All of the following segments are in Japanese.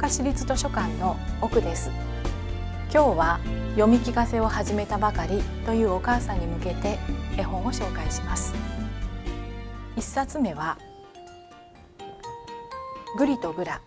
岡市立図書館の奥です。今日は読み聞かせを始めたばかりというお母さんに向けて絵本を紹介します。1冊目はぐりとぐら。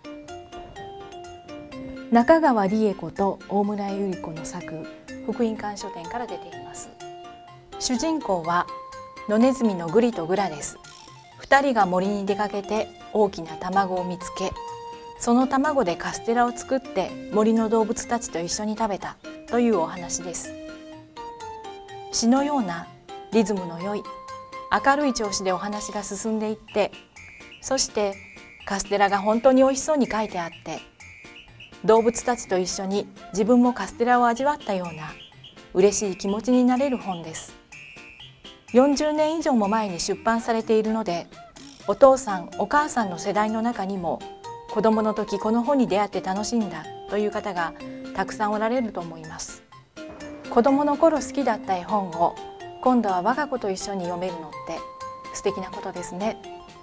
中川理恵子と大村百合子の作、福音館書店から出ています。主人公は野ネズミのぐりとぐらです。2人が森に出かけて大きな卵を見つけ、その卵でカステラを作って森の動物たちと一緒に食べたというお話です。詩のようなリズムの良い明るい調子でお話が進んでいって、そしてカステラが本当に美味しそうに書いてあって、動物たちと一緒に自分もカステラを味わったような嬉しい気持ちになれる本です。40年以上も前に出版されているので、お父さんお母さんの世代の中にも子供の時この本に出会って楽しんだという方がたくさんおられると思います。子供の頃好きだった絵本を今度は我が子と一緒に読めるのって素敵なことですね。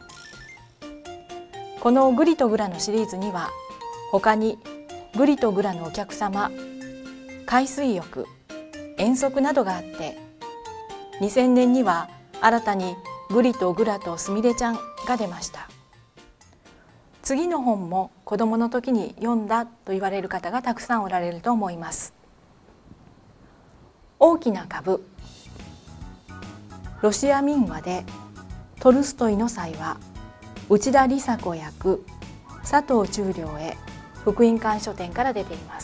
このぐりとぐらのシリーズには他にぐりとぐらのお客様、海水浴、遠足などがあって、2000年には新たにぐりとぐらとすみれちゃんが出ました。次の本も子どもの時に読んだと言われる方がたくさんおられると思います。大きな株。ロシア民話でトルストイの際は内田理沙子役、佐藤忠良へ福音館書店から出ています。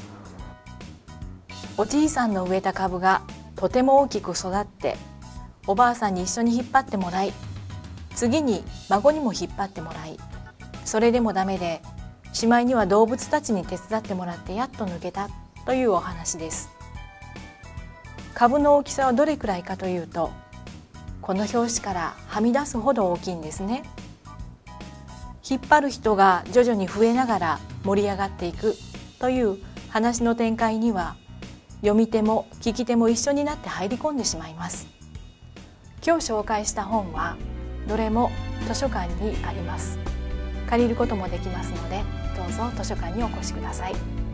おじいさんの植えた株がとても大きく育って、おばあさんに一緒に引っ張ってもらい、次に孫にも引っ張ってもらい、それでもダメでしまいには動物たちに手伝ってもらってやっと抜けたというお話です。株の大きさはどれくらいかというと、この表紙からはみ出すほど大きいんですね。引っ張る人が徐々に増えながら盛り上がっていくという話の展開には、読み手も聞き手も一緒になって入り込んでしまいます。今日紹介した本はどれも図書館にあります。借りることもできますので、どうぞ図書館にお越しください。